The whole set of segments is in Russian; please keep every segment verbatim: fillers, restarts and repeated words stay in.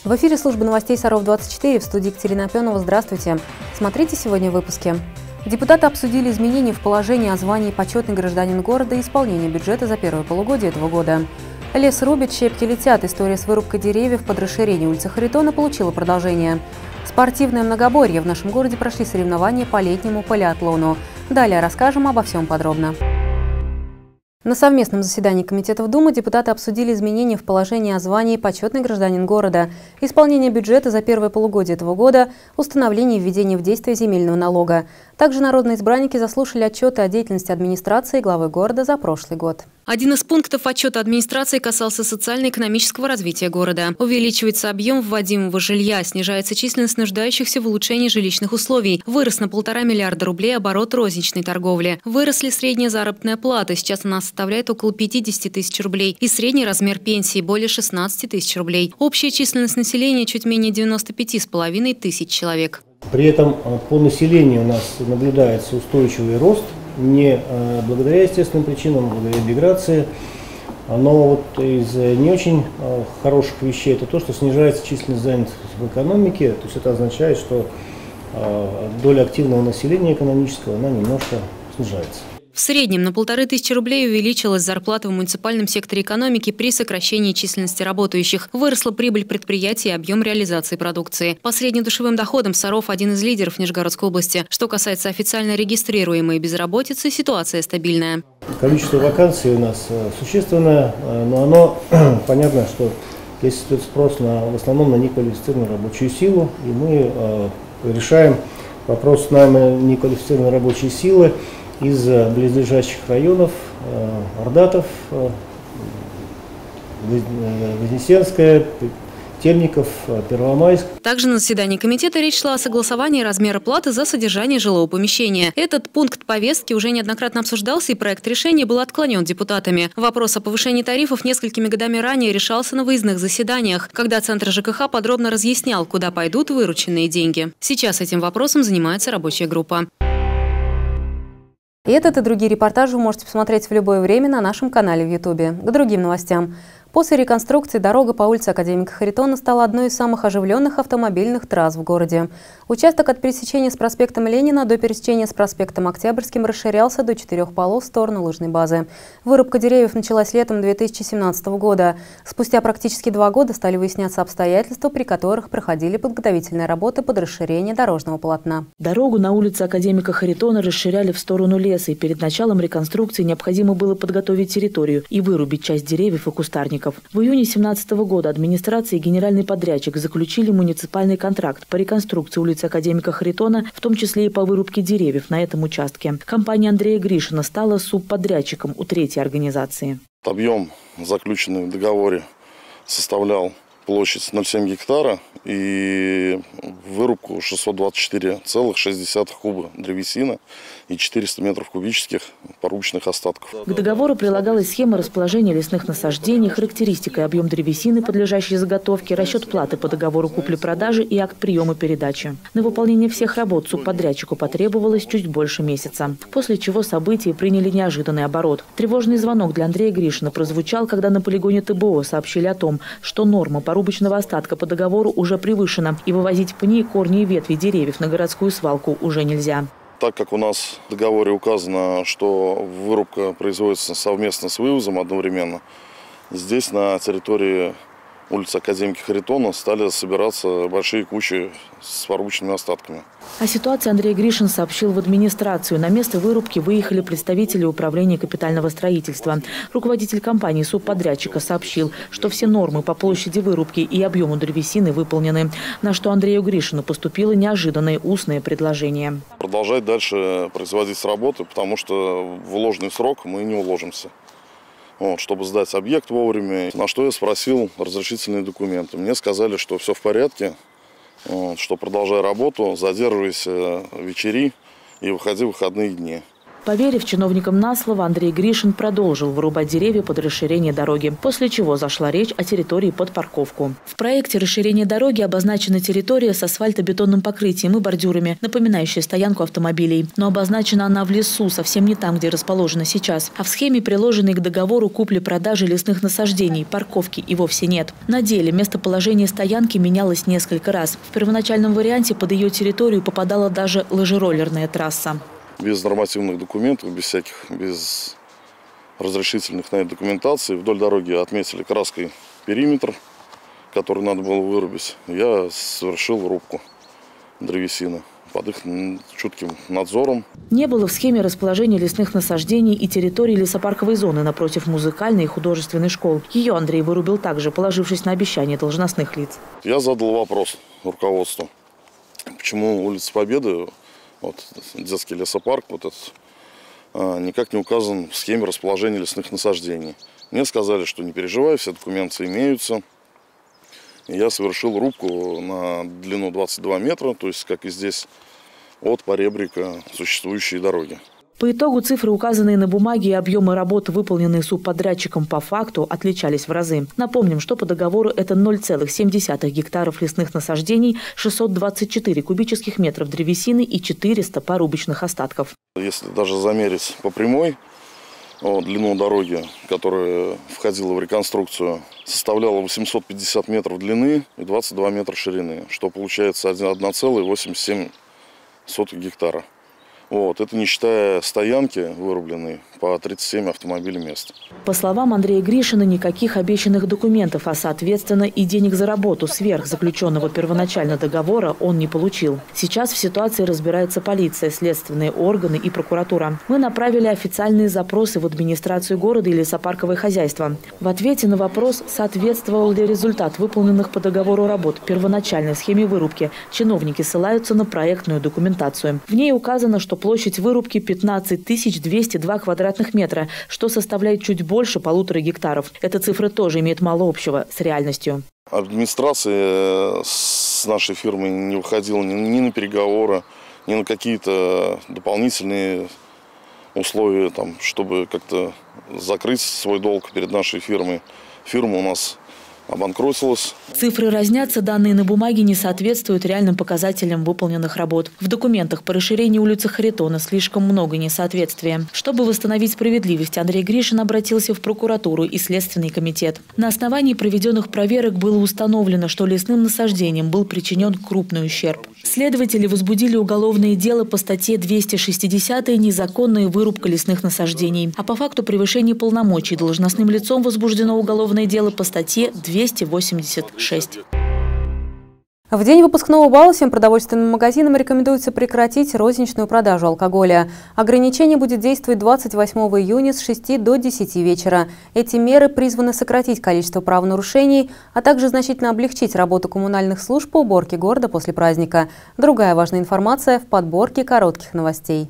В эфире службы новостей Саров двадцать четыре, в студии Екатерина Опенова. Здравствуйте. Смотрите сегодня в выпуске. Депутаты обсудили изменения в положении о звании «Почетный гражданин города» и исполнение бюджета за первое полугодие этого года. Лес рубят, щепки летят. История с вырубкой деревьев под расширение улицы Харитона получила продолжение. Спортивное многоборье. В нашем городе прошли соревнования по летнему полиатлону. Далее расскажем обо всем подробно. На совместном заседании комитетов Думы депутаты обсудили изменения в положении о звании «Почетный гражданин города», исполнение бюджета за первое полугодие этого года, установление и введение в действие земельного налога. Также народные избранники заслушали отчеты о деятельности администрации главы города за прошлый год. Один из пунктов отчета администрации касался социально-экономического развития города. Увеличивается объем вводимого жилья, снижается численность нуждающихся в улучшении жилищных условий. Вырос на полтора миллиарда рублей оборот розничной торговли. Выросли средняя заработная плата. Сейчас она составляет около пятидесяти тысяч рублей. И средний размер пенсии более шестнадцати тысяч рублей. Общая численность населения чуть менее девяноста пяти с половиной тысяч человек. При этом по населению у нас наблюдается устойчивый рост. Не благодаря естественным причинам, благодаря миграции, но вот из не очень хороших вещей это то, что снижается численность занятости в экономике, то есть это означает, что доля активного населения экономического, она немножко снижается. В среднем на полторы тысячи рублей увеличилась зарплата в муниципальном секторе экономики при сокращении численности работающих. Выросла прибыль предприятий и объем реализации продукции. По среднедушевым доходам Саров один из лидеров Нижегородской области. Что касается официально регистрируемой безработицы, ситуация стабильная. Количество вакансий у нас существенное, но оно, понятно, что здесь идет спрос на, в основном на неквалифицированную рабочую силу, и мы решаем вопрос найма неквалифицированной рабочей силы из близлежащих районов: Ордатов, Вознесенская, Темников, Первомайск. Также на заседании комитета речь шла о согласовании размера платы за содержание жилого помещения. Этот пункт повестки уже неоднократно обсуждался, и проект решения был отклонен депутатами. Вопрос о повышении тарифов несколькими годами ранее решался на выездных заседаниях, когда Центр ЖКХ подробно разъяснял, куда пойдут вырученные деньги. Сейчас этим вопросом занимается рабочая группа. И этот и другие репортажи вы можете посмотреть в любое время на нашем канале в Ютубе. К другим новостям. После реконструкции дорога по улице Академика Харитона стала одной из самых оживленных автомобильных трасс в городе. Участок от пересечения с проспектом Ленина до пересечения с проспектом Октябрьским расширялся до четырех полос в сторону лыжной базы. Вырубка деревьев началась летом две тысячи семнадцатого года. Спустя практически два года стали выясняться обстоятельства, при которых проходили подготовительные работы под расширение дорожного полотна. Дорогу на улице Академика Харитона расширяли в сторону леса, и перед началом реконструкции необходимо было подготовить территорию и вырубить часть деревьев и кустарников. В июне две тысячи семнадцатого года администрация и генеральный подрядчик заключили муниципальный контракт по реконструкции улицы Академика Харитона, в том числе и по вырубке деревьев на этом участке. Компания Андрея Гришина стала субподрядчиком у третьей организации. Объем, заключенный в договоре, составлял площадь ноль целых семь гектара и вырубку шестьсот двадцать четыре целых шесть десятых куба древесины и четыреста метров кубических порубочных остатков. К договору прилагалась схема расположения лесных насаждений, характеристика и объем древесины, подлежащей заготовке, расчет платы по договору купли-продажи и акт приема передачи. На выполнение всех работ субподрядчику потребовалось чуть больше месяца, после чего события приняли неожиданный оборот. Тревожный звонок для Андрея Гришина прозвучал, когда на полигоне ТБО сообщили о том, что норма порубочного остатка по договору уже превышена, и вывозить пни, корни и ветви деревьев на городскую свалку уже нельзя. Так как у нас в договоре указано, что вырубка производится совместно с вывозом одновременно, здесь на территории улицы Академики Харитона стали собираться большие кучи с порубочными остатками. О ситуации Андрей Гришин сообщил в администрацию. На место вырубки выехали представители управления капитального строительства. Руководитель компании субподрядчика сообщил, что все нормы по площади вырубки и объему древесины выполнены, на что Андрею Гришину поступило неожиданное устное предложение. Продолжать дальше производить работы, потому что в уложенный срок мы не уложимся. Вот, чтобы сдать объект вовремя. На что я спросил разрешительные документы. Мне сказали, что все в порядке, вот, что продолжай работу, задерживайся вечери и выходи в выходные дни. Поверив чиновникам на слово, Андрей Гришин продолжил вырубать деревья под расширение дороги, после чего зашла речь о территории под парковку. В проекте расширения дороги обозначена территория с асфальтобетонным покрытием и бордюрами, напоминающая стоянку автомобилей. Но обозначена она в лесу, совсем не там, где расположена сейчас. А в схеме, приложенной к договору купли-продажи лесных насаждений, парковки и вовсе нет. На деле местоположение стоянки менялось несколько раз. В первоначальном варианте под ее территорию попадала даже лыжероллерная трасса. Без нормативных документов, без всяких, без разрешительных на это документаций вдоль дороги отметили краской периметр, который надо было вырубить. Я совершил рубку древесины под их чутким надзором. Не было в схеме расположения лесных насаждений и территории лесопарковой зоны напротив музыкальной и художественной школ. Ее Андрей вырубил также, положившись на обещания должностных лиц. Я задал вопрос руководству, почему улица Победы, вот детский лесопарк, вот этот, никак не указан в схеме расположения лесных насаждений. Мне сказали, что не переживай, все документы имеются. И я совершил рубку на длину двадцать два метра, то есть, как и здесь, от поребрика существующей дороги. По итогу цифры, указанные на бумаге, и объемы работ, выполненные субподрядчиком по факту, отличались в разы. Напомним, что по договору это ноль целых семь десятых гектаров лесных насаждений, шестьсот двадцать четыре кубических метров древесины и четыреста порубочных остатков. Если даже замерить по прямой, вот, длину дороги, которая входила в реконструкцию, составляла восемьсот пятьдесят метров длины и двадцать два метра ширины, что получается одна целая восемьдесят семь сотых гектара. Вот, это не считая стоянки, вырубленной по тридцать семь автомобилей мест. По словам Андрея Гришина, никаких обещанных документов, а соответственно и денег за работу сверх заключенного первоначально договора он не получил. Сейчас в ситуации разбирается полиция, следственные органы и прокуратура. Мы направили официальные запросы в администрацию города и лесопарковое хозяйство. В ответе на вопрос, соответствовал ли результат выполненных по договору работ первоначальной схеме вырубки, чиновники ссылаются на проектную документацию. В ней указано, что площадь вырубки пятнадцать тысяч двести два квадратных метра, что составляет чуть больше полутора гектаров. Эта цифра тоже имеет мало общего с реальностью. Администрация с нашей фирмой не выходила ни, ни на переговоры, ни на какие-то дополнительные условия, там, чтобы как-то закрыть свой долг перед нашей фирмой. Фирма у нас обанкротилась. Цифры разнятся, данные на бумаге не соответствуют реальным показателям выполненных работ. В документах по расширению улицы Харитона слишком много несоответствия. Чтобы восстановить справедливость, Андрей Гришин обратился в прокуратуру и Следственный комитет. На основании проведенных проверок было установлено, что лесным насаждением был причинен крупный ущерб. Следователи возбудили уголовное дело по статье двести шестьдесят «Незаконная вырубка лесных насаждений». А по факту превышения полномочий должностным лицом возбуждено уголовное дело по статье двести восемьдесят шесть. В день выпускного бала всем продовольственным магазинам рекомендуется прекратить розничную продажу алкоголя. Ограничение будет действовать двадцать восьмого июня с шести до десяти вечера. Эти меры призваны сократить количество правонарушений, а также значительно облегчить работу коммунальных служб по уборке города после праздника. Другая важная информация в подборке коротких новостей.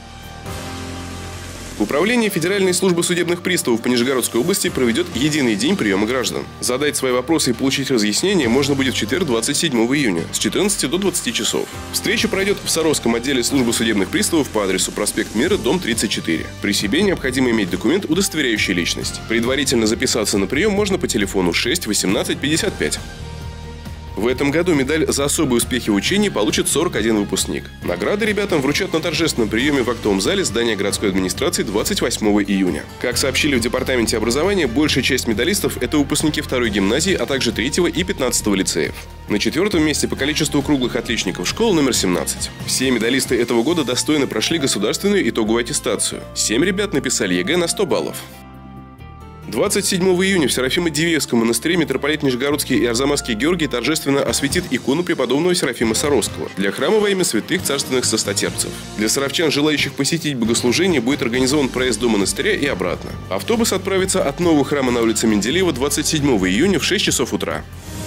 Управление Федеральной службы судебных приставов по Нижегородской области проведет единый день приема граждан. Задать свои вопросы и получить разъяснение можно будет в четверг, двадцать седьмого июня с четырнадцати до двадцати часов. Встреча пройдет в Саровском отделе службы судебных приставов по адресу проспект Мира, дом тридцать четыре. При себе необходимо иметь документ, удостоверяющий личность. Предварительно записаться на прием можно по телефону шесть восемнадцать пятьдесят пять. В этом году медаль за особые успехи в учении получит сорок один выпускник. Награды ребятам вручат на торжественном приеме в актовом зале здания городской администрации двадцать восьмого июня. Как сообщили в департаменте образования, большая часть медалистов – это выпускники второй гимназии, а также третьего и пятнадцатого лицеев. На четвертом месте по количеству круглых отличников школа номер семнадцать. Все медалисты этого года достойно прошли государственную итоговую аттестацию. Семь ребят написали ЕГЭ на сто баллов. двадцать седьмого июня в Серафимо-Дивеевском монастыре митрополит Нижегородский и Арзамасский Георгий торжественно осветит икону преподобного Серафима Саровского для храма во имя святых царственных состотерпцев. Для саровчан, желающих посетить богослужение, будет организован проезд до монастыря и обратно. Автобус отправится от нового храма на улице Менделеева двадцать седьмого июня в шесть часов утра.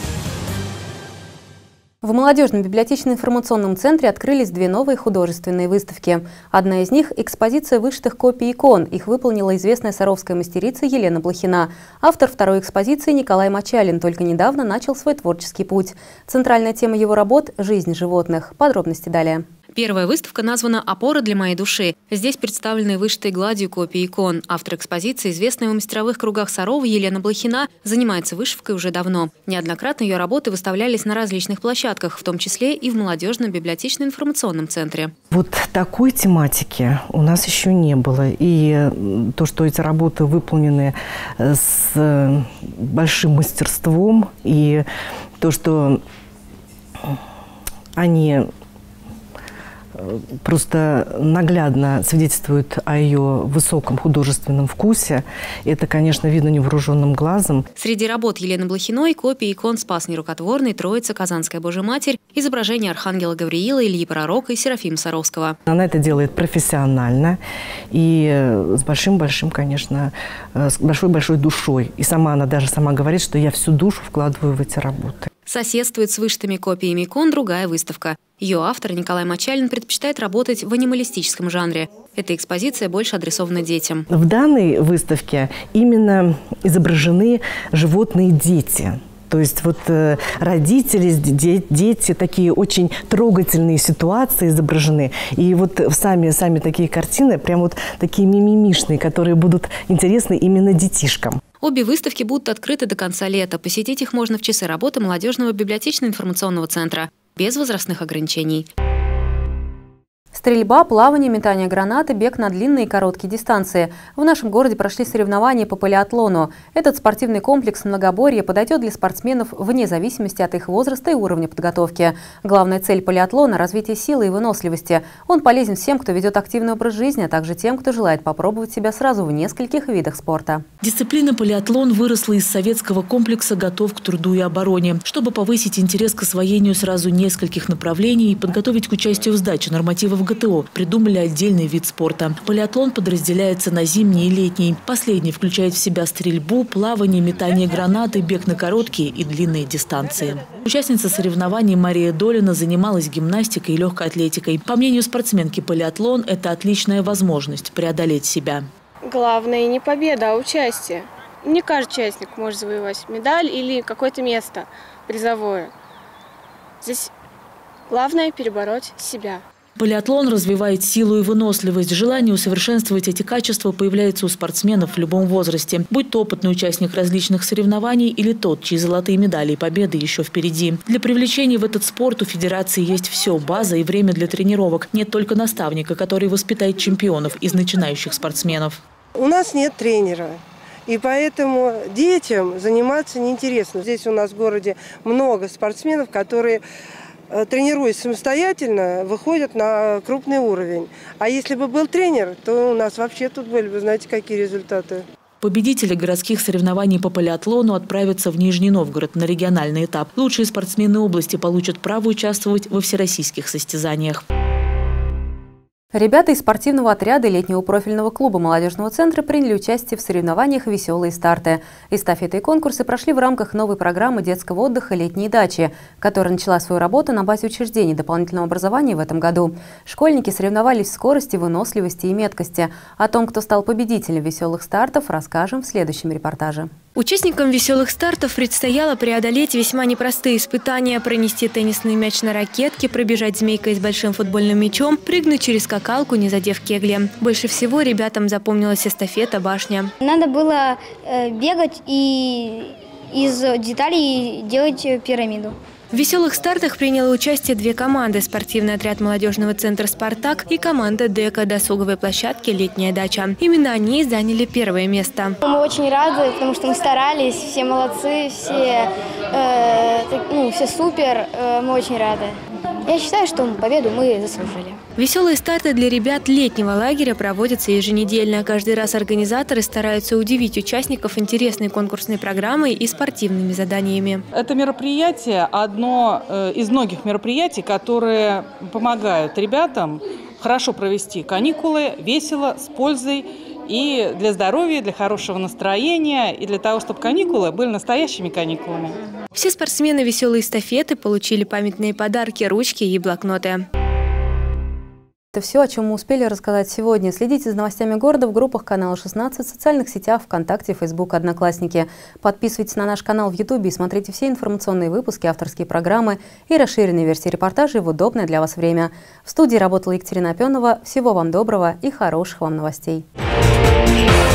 В молодежном библиотечно-информационном центре открылись две новые художественные выставки. Одна из них – экспозиция вышитых копий икон. Их выполнила известная саровская мастерица Елена Блохина. Автор второй экспозиции Николай Мочалин только недавно начал свой творческий путь. Центральная тема его работ – жизнь животных. Подробности далее. Первая выставка названа «Опора для моей души». Здесь представлены вышитые гладью копии икон. Автор экспозиции, известная в мастеровых кругах Сарова Елена Блохина, занимается вышивкой уже давно. Неоднократно ее работы выставлялись на различных площадках, в том числе и в молодежном библиотечно-информационном центре. Вот такой тематики у нас еще не было. И то, что эти работы выполнены с большим мастерством, и то, что они просто наглядно свидетельствует о ее высоком художественном вкусе. Это, конечно, видно невооруженным глазом. Среди работ Елены Блохиной копии икон «Спас нерукотворный», «Троица», «Казанская Божья Матерь», изображения Архангела Гавриила, Ильи Пророка и Серафима Саровского. Она это делает профессионально и с большим-большим, конечно, с большой-большой душой. И сама она даже сама говорит, что я всю душу вкладываю в эти работы. Соседствует с вышитыми копиями икон другая выставка. Ее автор Николай Мочалин предпочитает работать в анималистическом жанре. Эта экспозиция больше адресована детям. В данной выставке именно изображены животные дети. То есть вот э, родители, дети, такие очень трогательные ситуации изображены. И вот сами, сами такие картины, прям вот такие мимимишные, которые будут интересны именно детишкам. Обе выставки будут открыты до конца лета. Посетить их можно в часы работы молодежного библиотечно-информационного центра без возрастных ограничений. Стрельба, плавание, метание гранаты, бег на длинные и короткие дистанции. В нашем городе прошли соревнования по полиатлону. Этот спортивный комплекс многоборья подойдет для спортсменов вне зависимости от их возраста и уровня подготовки. Главная цель полиатлона – развитие силы и выносливости. Он полезен всем, кто ведет активный образ жизни, а также тем, кто желает попробовать себя сразу в нескольких видах спорта. Дисциплина полиатлон выросла из советского комплекса «Готов к труду и обороне». Чтобы повысить интерес к освоению сразу нескольких направлений и подготовить к участию в сдаче нормативов ГТО, придумали отдельный вид спорта. Полиатлон подразделяется на зимний и летний. Последний включает в себя стрельбу, плавание, метание гранаты, бег на короткие и длинные дистанции. Участница соревнований Мария Долина занималась гимнастикой и легкой атлетикой. По мнению спортсменки, полиатлон – это отличная возможность преодолеть себя. Главное не победа, а участие. Не каждый участник может завоевать медаль или какое-то место призовое. Здесь главное перебороть себя. Полиатлон развивает силу и выносливость. Желание усовершенствовать эти качества появляется у спортсменов в любом возрасте. Будь то опытный участник различных соревнований или тот, чьи золотые медали и победы еще впереди. Для привлечения в этот спорт у федерации есть все – база и время для тренировок. Нет только наставника, который воспитает чемпионов из начинающих спортсменов. У нас нет тренера. И поэтому детям заниматься неинтересно. Здесь у нас в городе много спортсменов, которые, тренируясь самостоятельно, выходят на крупный уровень. А если бы был тренер, то у нас вообще тут были бы, знаете, какие результаты. Победители городских соревнований по полиатлону отправятся в Нижний Новгород на региональный этап. Лучшие спортсмены области получат право участвовать во всероссийских состязаниях. Ребята из спортивного отряда летнего профильного клуба молодежного центра приняли участие в соревнованиях «Веселые старты». Эстафеты и конкурсы прошли в рамках новой программы детского отдыха «Летние дачи», которая начала свою работу на базе учреждений дополнительного образования в этом году. Школьники соревновались в скорости, выносливости и меткости. О том, кто стал победителем «Веселых стартов», расскажем в следующем репортаже. Участникам «Веселых стартов» предстояло преодолеть весьма непростые испытания: пронести теннисный мяч на ракетке, пробежать змейкой с большим футбольным мячом, прыгнуть через скакалку, не задев кегли. Больше всего ребятам запомнилась эстафета «Башня». Надо было э, бегать и из деталей делать пирамиду. В «Веселых стартах» приняло участие две команды – спортивный отряд молодежного центра «Спартак» и команда ДЭКа досуговой площадки «Летняя дача». Именно они заняли первое место. Мы очень рады, потому что мы старались, все молодцы, все, э, ну, все супер, э, мы очень рады. Я считаю, что победу мы заслужили. «Веселые старты» для ребят летнего лагеря проводятся еженедельно. Каждый раз организаторы стараются удивить участников интересной конкурсной программой и спортивными заданиями. Это мероприятие одно из многих мероприятий, которые помогают ребятам хорошо провести каникулы, весело, с пользой. И для здоровья, для хорошего настроения, и для того, чтобы каникулы были настоящими каникулами. Все спортсмены «Веселой эстафеты» получили памятные подарки, ручки и блокноты. Это все, о чем мы успели рассказать сегодня. Следите за новостями города в группах канала шестнадцать, в социальных сетях ВКонтакте, Фейсбук, Одноклассники. Подписывайтесь на наш канал в Ютубе и смотрите все информационные выпуски, авторские программы и расширенные версии репортажей в удобное для вас время. В студии работала Екатерина Опенова. Всего вам доброго и хороших вам новостей.